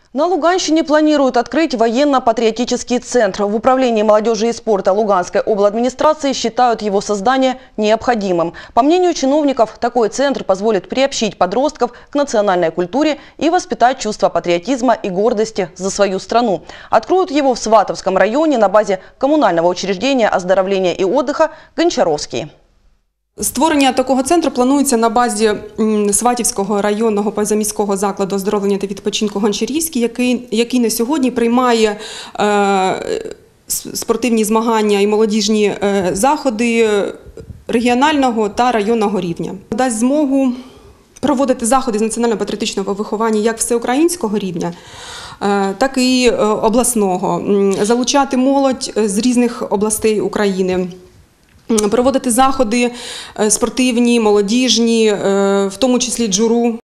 На Луганщине планируют открыть военно-патриотический центр. В Управлении молодежи и спорта Луганской обладминистрации считают его создание необходимым. По мнению чиновников, такой центр позволит приобщить подростков к национальной культуре и воспитать чувство патриотизма и гордости за свою страну. Откроют его в Сватовском районе на базе коммунального учреждения оздоровления и отдыха «Гончаровский». Створення такого центру планується на базі Сватівського районного позаміського закладу оздоровлення та відпочинку «Гончарівський», який на сьогодні приймає спортивні змагання і молодіжні заходи регіонального та районного рівня. Дасть змогу проводити заходи з національно-патріотичного виховання як всеукраїнського рівня, так і обласного, залучати молодь з різних областей України, проводити заходи спортивні, молодіжні, в тому числі джуру.